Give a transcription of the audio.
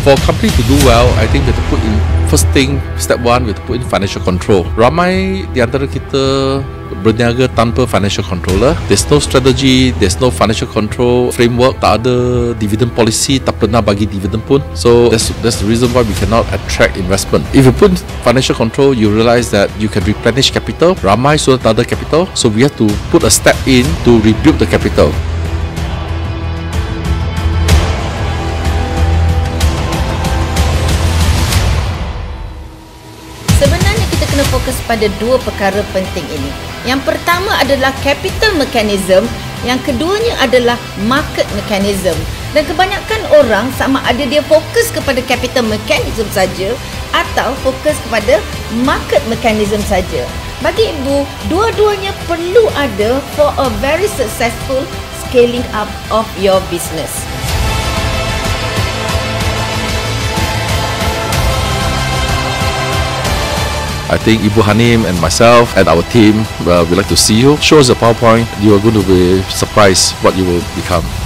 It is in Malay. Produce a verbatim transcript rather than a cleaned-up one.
For a company to do well, I think we have to put in, first thing, step one, we have to put in financial control. Ramai di antara kita berniaga tanpa financial controller. There's no strategy, there's no financial control framework, tak ada dividend policy, tak pernah bagi dividend pun. So that's that's the reason why we cannot attract investment. If you put financial control, you realize that you can replenish capital. Ramai sudah tak ada capital, so we have to put a step in to rebuild the capital. Sebenarnya kita kena fokus pada dua perkara penting ini. Yang pertama adalah capital mechanism, yang keduanya adalah market mechanism. Dan kebanyakan orang sama ada dia fokus kepada capital mechanism saja atau fokus kepada market mechanism saja. Bagi ibu, dua-duanya perlu ada for a very successful scaling up of your business. I think Ibu Hanim and myself and our team, uh, we'd like to see you. Show us a PowerPoint. You are going to be surprised what you will become.